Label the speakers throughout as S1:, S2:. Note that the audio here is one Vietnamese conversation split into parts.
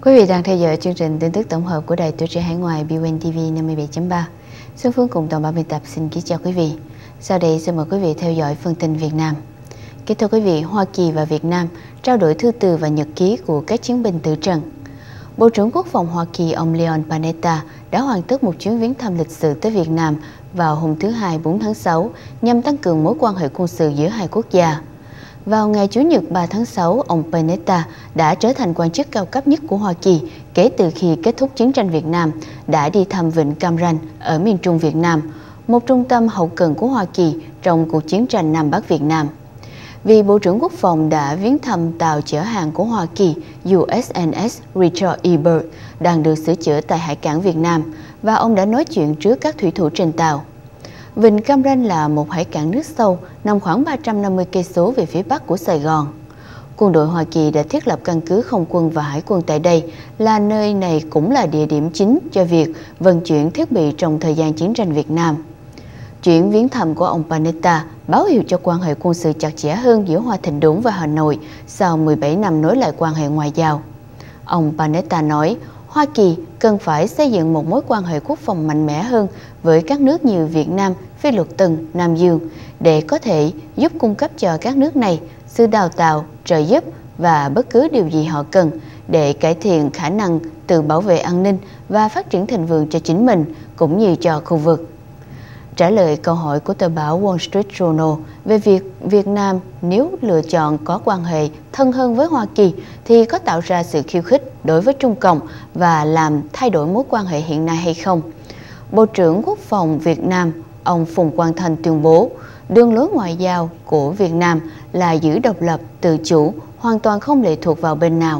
S1: Quý vị đang theo dõi chương trình tin tức tổng hợp của Đài Tuổi Trẻ Hải Ngoại BNTV 57.3. Xuân Phương cùng toàn ban biên tập xin kính chào quý vị. Sau đây xin mời quý vị theo dõi phần tin Việt Nam. Kính thưa quý vị, Hoa Kỳ và Việt Nam trao đổi thư từ và nhật ký của các chiến binh tử trận. Bộ trưởng Quốc phòng Hoa Kỳ ông Leon Panetta đã hoàn tất một chuyến viếng thăm lịch sử tới Việt Nam vào hôm thứ Hai 4 tháng 6 nhằm tăng cường mối quan hệ quân sự giữa hai quốc gia. Vào ngày Chủ nhật 3 tháng 6, ông Panetta đã trở thành quan chức cao cấp nhất của Hoa Kỳ kể từ khi kết thúc chiến tranh Việt Nam, đã đi thăm vịnh Cam Ranh ở miền Trung Việt Nam, một trung tâm hậu cần của Hoa Kỳ trong cuộc chiến tranh Nam Bắc Việt Nam. Vì Bộ trưởng Quốc phòng đã viếng thăm tàu chở hàng của Hoa Kỳ USNS Richard E. Byrd đang được sửa chữa tại hải cảng Việt Nam, và ông đã nói chuyện trước các thủy thủ trên tàu. Vịnh Cam Ranh là một hải cảng nước sâu nằm khoảng 350 cây số về phía bắc của Sài Gòn. Quân đội Hoa Kỳ đã thiết lập căn cứ không quân và hải quân tại đây, là nơi này cũng là địa điểm chính cho việc vận chuyển thiết bị trong thời gian chiến tranh Việt Nam. Chuyến viếng thăm của ông Panetta báo hiệu cho quan hệ quân sự chặt chẽ hơn giữa Hoa Thịnh Đốn và Hà Nội sau 17 năm nối lại quan hệ ngoại giao. Ông Panetta nói, Hoa Kỳ cần phải xây dựng một mối quan hệ quốc phòng mạnh mẽ hơn với các nước như Việt Nam, Phi Luật Tân, Nam Dương để có thể giúp cung cấp cho các nước này sự đào tạo, trợ giúp và bất cứ điều gì họ cần để cải thiện khả năng tự bảo vệ an ninh và phát triển thịnh vượng cho chính mình cũng như cho khu vực. Trả lời câu hỏi của tờ báo Wall Street Journal về việc Việt Nam nếu lựa chọn có quan hệ thân hơn với Hoa Kỳ thì có tạo ra sự khiêu khích đối với Trung Cộng và làm thay đổi mối quan hệ hiện nay hay không, Bộ trưởng Quốc phòng Việt Nam ông Phùng Quang Thanh tuyên bố đường lối ngoại giao của Việt Nam là giữ độc lập, tự chủ, hoàn toàn không lệ thuộc vào bên nào.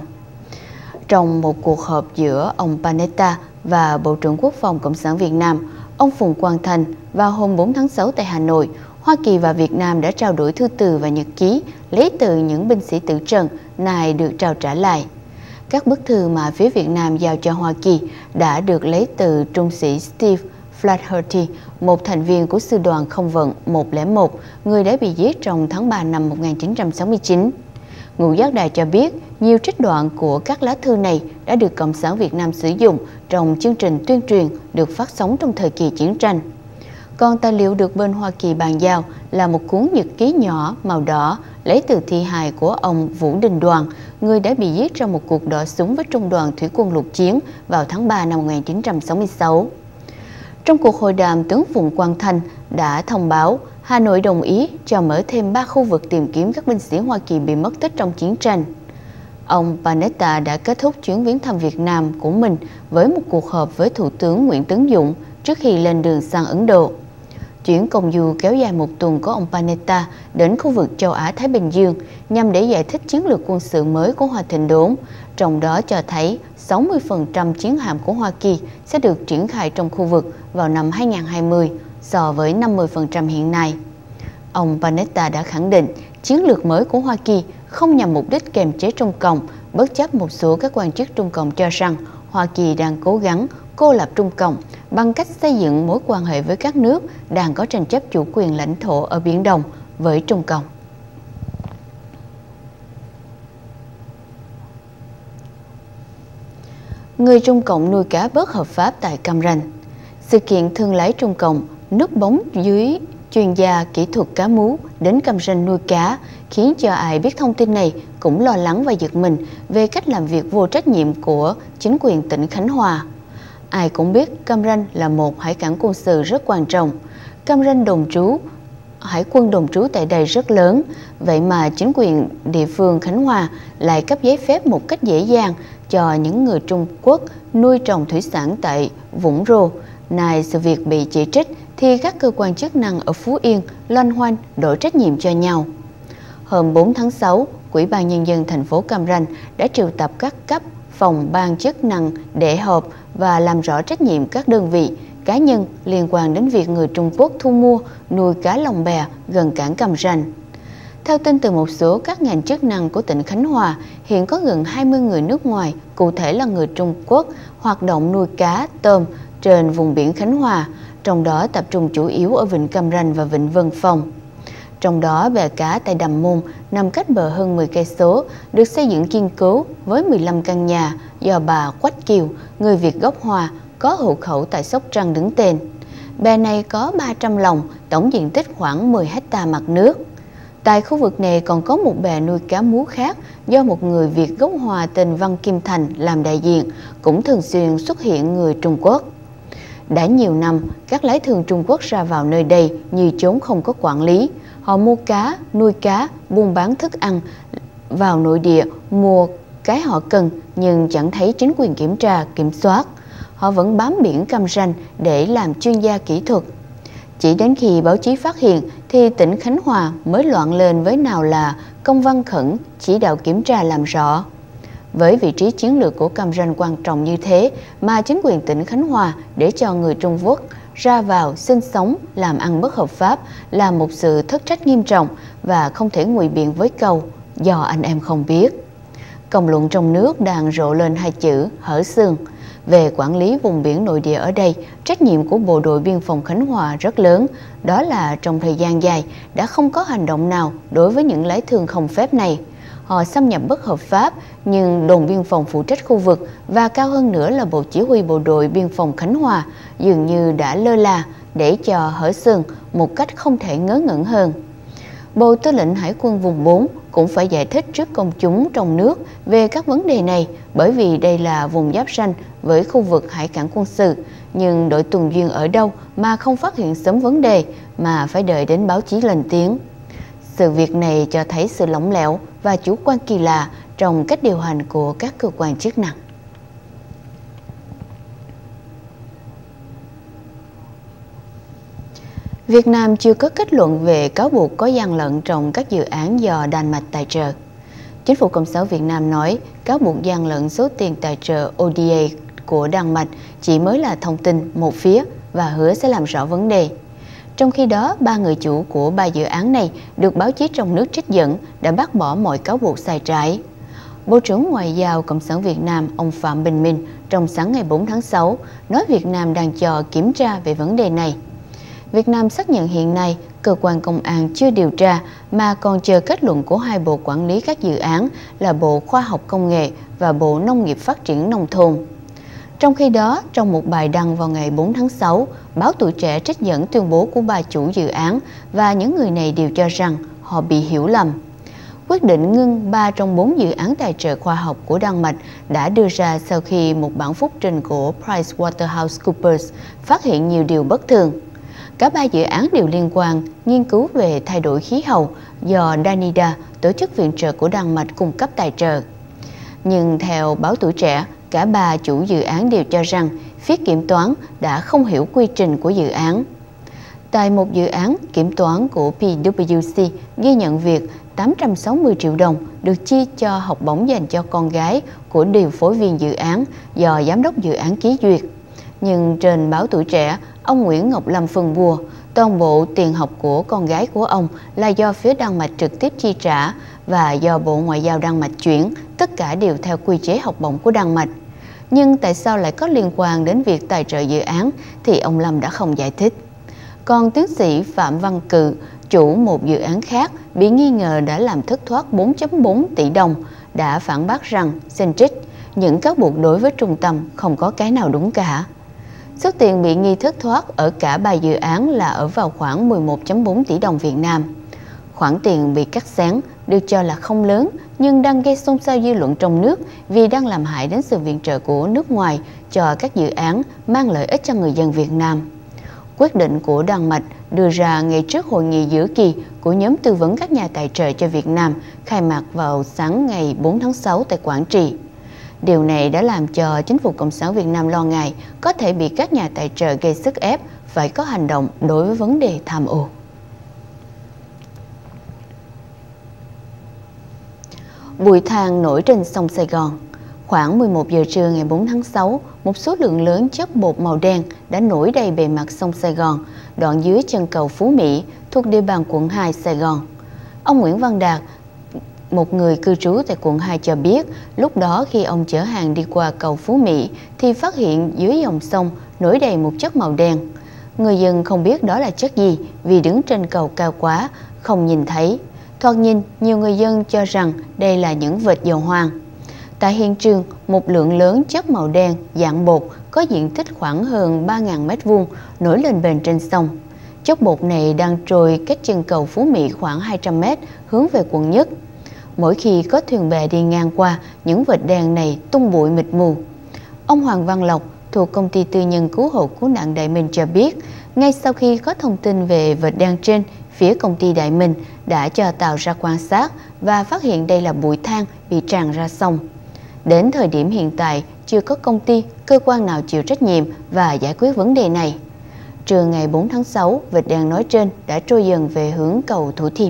S1: Trong một cuộc họp giữa ông Panetta và Bộ trưởng Quốc phòng Cộng sản Việt Nam, ông Phùng Quang Thanh vào hôm 4 tháng 6 tại Hà Nội, Hoa Kỳ và Việt Nam đã trao đổi thư từ và nhật ký lấy từ những binh sĩ tử trận này được trao trả lại. Các bức thư mà phía Việt Nam giao cho Hoa Kỳ đã được lấy từ trung sĩ Steve Flaherty, một thành viên của sư đoàn không vận 101, người đã bị giết trong tháng 3 năm 1969. Ngũ Giác Đài cho biết nhiều trích đoạn của các lá thư này đã được Cộng sản Việt Nam sử dụng trong chương trình tuyên truyền được phát sóng trong thời kỳ chiến tranh. Còn tài liệu được bên Hoa Kỳ bàn giao là một cuốn nhật ký nhỏ màu đỏ lấy từ thi hài của ông Vũ Đình Đoàn, người đã bị giết trong một cuộc đọ súng với Trung đoàn Thủy quân lục chiến vào tháng 3 năm 1966. Trong cuộc hội đàm, tướng Phùng Quang Thanh đã thông báo Hà Nội đồng ý cho mở thêm 3 khu vực tìm kiếm các binh sĩ Hoa Kỳ bị mất tích trong chiến tranh. Ông Panetta đã kết thúc chuyến viếng thăm Việt Nam của mình với một cuộc họp với Thủ tướng Nguyễn Tấn Dũng trước khi lên đường sang Ấn Độ. Chuyến công du kéo dài một tuần của ông Panetta đến khu vực châu Á-Thái Bình Dương nhằm để giải thích chiến lược quân sự mới của Hoa Thịnh Đốn, trong đó cho thấy 60% chiến hạm của Hoa Kỳ sẽ được triển khai trong khu vực vào năm 2020 so với 50% hiện nay. Ông Panetta đã khẳng định chiến lược mới của Hoa Kỳ không nhằm mục đích kiềm chế Trung Cộng, bất chấp một số các quan chức Trung Cộng cho rằng Hoa Kỳ đang cố gắng cô lập Trung Cộng bằng cách xây dựng mối quan hệ với các nước đang có tranh chấp chủ quyền lãnh thổ ở Biển Đông với Trung Cộng. Người Trung Cộng nuôi cá bất hợp pháp tại Cam Ranh. Sự kiện thương lái Trung Cộng núp bóng dưới chuyên gia kỹ thuật cá mú đến Cam Ranh nuôi cá khiến cho ai biết thông tin này cũng lo lắng và giật mình về cách làm việc vô trách nhiệm của chính quyền tỉnh Khánh Hòa. Ai cũng biết Cam Ranh là một hải cảng quân sự rất quan trọng. Cam Ranh đồn trú, hải quân đồn trú tại đây rất lớn, vậy mà chính quyền địa phương Khánh Hòa lại cấp giấy phép một cách dễ dàng cho những người Trung Quốc nuôi trồng thủy sản tại Vũng Rô. Nay sự việc bị chỉ trích thì các cơ quan chức năng ở Phú Yên loanh hoanh đổ trách nhiệm cho nhau. Hôm 4 tháng 6, Ủy ban Nhân dân thành phố Cam Ranh đã triệu tập các cấp phòng ban chức năng để họp và làm rõ trách nhiệm các đơn vị, cá nhân liên quan đến việc người Trung Quốc thu mua, nuôi cá lồng bè gần cảng Cam Ranh. Theo tin từ một số các ngành chức năng của tỉnh Khánh Hòa, hiện có gần 20 người nước ngoài, cụ thể là người Trung Quốc, hoạt động nuôi cá, tôm trên vùng biển Khánh Hòa, trong đó tập trung chủ yếu ở Vịnh Cam Ranh và Vịnh Vân Phong. Trong đó bè cá tại Đầm Môn nằm cách bờ hơn 10 cây số, được xây dựng kiên cố với 15 căn nhà do bà Quách Kiều, người Việt gốc Hoa, có hộ khẩu tại Sóc Trăng đứng tên. Bè này có 300 lồng, tổng diện tích khoảng 10 hectare mặt nước. Tại khu vực này còn có một bè nuôi cá mú khác do một người Việt gốc Hoa tên Văn Kim Thành làm đại diện, cũng thường xuyên xuất hiện người Trung Quốc. Đã nhiều năm, các lái thuyền Trung Quốc ra vào nơi đây như chốn không có quản lý. Họ mua cá, nuôi cá, buôn bán thức ăn vào nội địa, mua cái họ cần nhưng chẳng thấy chính quyền kiểm tra, kiểm soát. Họ vẫn bám biển cam ranh để làm chuyên gia kỹ thuật. Chỉ đến khi báo chí phát hiện thì tỉnh Khánh Hòa mới loạn lên với nào là công văn khẩn chỉ đạo kiểm tra làm rõ. Với vị trí chiến lược của cam ranh quan trọng như thế mà chính quyền tỉnh Khánh Hòa để cho người Trung Quốc ra vào sinh sống, làm ăn bất hợp pháp là một sự thất trách nghiêm trọng và không thể ngụy biện với câu do anh em không biết. Công luận trong nước đang rộ lên hai chữ hở xương. Về quản lý vùng biển nội địa ở đây, trách nhiệm của Bộ đội Biên phòng Khánh Hòa rất lớn. Đó là trong thời gian dài đã không có hành động nào đối với những lái thuyền không phép này. Họ xâm nhập bất hợp pháp, nhưng đồn biên phòng phụ trách khu vực và cao hơn nữa là Bộ Chỉ huy Bộ đội Biên phòng Khánh Hòa dường như đã lơ là để cho hở xương một cách không thể ngớ ngẩn hơn. Bộ Tư lệnh Hải quân vùng 4 cũng phải giải thích trước công chúng trong nước về các vấn đề này, bởi vì đây là vùng giáp ranh với khu vực hải cảng quân sự, nhưng đội tuần duyên ở đâu mà không phát hiện sớm vấn đề mà phải đợi đến báo chí lên tiếng. Sự việc này cho thấy sự lỏng lẻo và chủ quan kỳ lạ trong cách điều hành của các cơ quan chức năng. Việt Nam chưa có kết luận về cáo buộc có gian lận trong các dự án do Đan Mạch tài trợ. Chính phủ Cộng sản Việt Nam nói cáo buộc gian lận số tiền tài trợ ODA của Đan Mạch chỉ mới là thông tin một phía và hứa sẽ làm rõ vấn đề. Trong khi đó, 3 người chủ của 3 dự án này được báo chí trong nước trích dẫn đã bác bỏ mọi cáo buộc sai trái. Bộ trưởng Ngoại giao Cộng sản Việt Nam ông Phạm Bình Minh trong sáng ngày 4 tháng 6 nói Việt Nam đang chờ kiểm tra về vấn đề này. Việt Nam xác nhận hiện nay cơ quan công an chưa điều tra mà còn chờ kết luận của hai bộ quản lý các dự án là Bộ Khoa học Công nghệ và Bộ Nông nghiệp Phát triển Nông thôn. Trong khi đó, trong một bài đăng vào ngày 4 tháng 6, báo Tuổi Trẻ trích dẫn tuyên bố của 3 chủ dự án và những người này đều cho rằng họ bị hiểu lầm. Quyết định ngưng 3 trong 4 dự án tài trợ khoa học của Đan Mạch đã đưa ra sau khi một bản phúc trình của PricewaterhouseCoopers phát hiện nhiều điều bất thường. Cả 3 dự án đều liên quan nghiên cứu về thay đổi khí hậu do Danida, tổ chức viện trợ của Đan Mạch cung cấp tài trợ. Nhưng theo báo Tuổi Trẻ, cả 3 chủ dự án đều cho rằng phía kiểm toán đã không hiểu quy trình của dự án. Tại một dự án, kiểm toán của PwC ghi nhận việc 860 triệu đồng được chi cho học bổng dành cho con gái của điều phối viên dự án do giám đốc dự án ký duyệt. Nhưng trên báo Tuổi Trẻ, ông Nguyễn Ngọc Lâm phân bua, toàn bộ tiền học của con gái của ông là do phía Đan Mạch trực tiếp chi trả và do Bộ Ngoại giao Đan Mạch chuyển, tất cả đều theo quy chế học bổng của Đan Mạch. Nhưng tại sao lại có liên quan đến việc tài trợ dự án thì ông Lâm đã không giải thích. Còn tiến sĩ Phạm Văn Cự, chủ một dự án khác bị nghi ngờ đã làm thất thoát 4.4 tỷ đồng, đã phản bác rằng xin trích, những cáo buộc đối với trung tâm không có cái nào đúng cả. Số tiền bị nghi thất thoát ở cả 3 dự án là ở vào khoảng 11.4 tỷ đồng Việt Nam. Khoản tiền bị cắt xén được cho là không lớn nhưng đang gây xôn xao dư luận trong nước vì đang làm hại đến sự viện trợ của nước ngoài cho các dự án mang lợi ích cho người dân Việt Nam. Quyết định của Đan Mạch đưa ra ngay trước hội nghị giữa kỳ của nhóm tư vấn các nhà tài trợ cho Việt Nam khai mạc vào sáng ngày 4 tháng 6 tại Quảng Trị. Điều này đã làm cho chính phủ Cộng sản Việt Nam lo ngại có thể bị các nhà tài trợ gây sức ép phải có hành động đối với vấn đề tham ô. Bụi than nổi trên sông Sài Gòn. Khoảng 11 giờ trưa ngày 4 tháng 6, một số lượng lớn chất bột màu đen đã nổi đầy bề mặt sông Sài Gòn, đoạn dưới chân cầu Phú Mỹ thuộc địa bàn quận 2 Sài Gòn. Ông Nguyễn Văn Đạt, một người cư trú tại quận 2 cho biết, lúc đó khi ông chở hàng đi qua cầu Phú Mỹ thì phát hiện dưới dòng sông nổi đầy một chất màu đen. Người dân không biết đó là chất gì vì đứng trên cầu cao quá, không nhìn thấy. Thoạt nhìn, nhiều người dân cho rằng đây là những vệt dầu hoang. Tại hiện trường, một lượng lớn chất màu đen, dạng bột có diện tích khoảng hơn 3.000 m² nổi lên bền trên sông. Chất bột này đang trôi cách chân cầu Phú Mỹ khoảng 200 m hướng về quận Nhất. Mỗi khi có thuyền bè đi ngang qua, những vệt đen này tung bụi mịt mù. Ông Hoàng Văn Lộc thuộc công ty tư nhân cứu hộ cứu nạn Đại Minh cho biết, ngay sau khi có thông tin về vệt đen trên, phía công ty Đại Minh đã cho tàu ra quan sát và phát hiện đây là bụi than bị tràn ra sông. Đến thời điểm hiện tại, chưa có công ty, cơ quan nào chịu trách nhiệm và giải quyết vấn đề này. Trưa ngày 4 tháng 6, vệt đen nói trên đã trôi dần về hướng cầu Thủ Thiêm.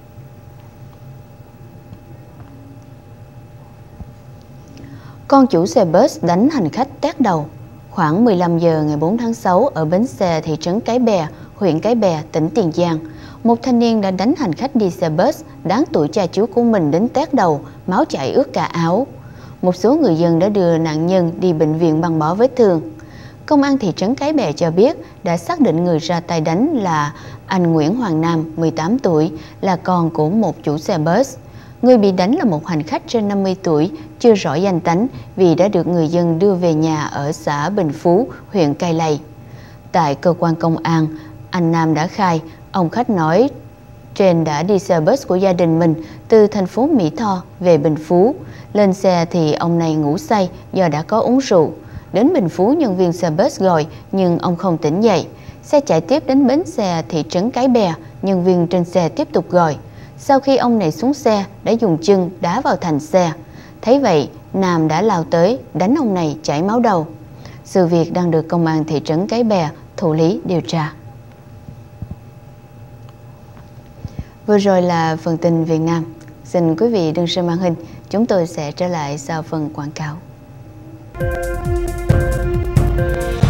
S1: Con chủ xe bus đánh hành khách tát đầu. Khoảng 15 giờ ngày 4 tháng 6 ở bến xe thị trấn Cái Bè, huyện Cái Bè, tỉnh Tiền Giang, một thanh niên đã đánh hành khách đi xe bus đáng tuổi cha chú của mình đến tát đầu, máu chảy ướt cả áo. Một số người dân đã đưa nạn nhân đi bệnh viện băng bó vết thương. Công an thị trấn Cái Bè cho biết đã xác định người ra tay đánh là anh Nguyễn Hoàng Nam, 18 tuổi, là con của một chủ xe bus. Người bị đánh là một hành khách trên 50 tuổi, chưa rõ danh tánh vì đã được người dân đưa về nhà ở xã Bình Phú, huyện Cai Lậy. Tại cơ quan công an, anh Nam đã khai, ông khách nói trên đã đi xe bus của gia đình mình từ thành phố Mỹ Tho về Bình Phú. Lên xe thì ông này ngủ say do đã có uống rượu. Đến Bình Phú, nhân viên xe bus gọi nhưng ông không tỉnh dậy. Xe chạy tiếp đến bến xe thị trấn Cái Bè, nhân viên trên xe tiếp tục gọi. Sau khi ông này xuống xe, đã dùng chân đá vào thành xe. Thấy vậy, Nam đã lao tới, đánh ông này chảy máu đầu. Sự việc đang được công an thị trấn Cái Bè thụ lý điều tra. Vừa rồi là phần tin Việt Nam. Xin quý vị đừng xem màn hình, chúng tôi sẽ trở lại sau phần quảng cáo.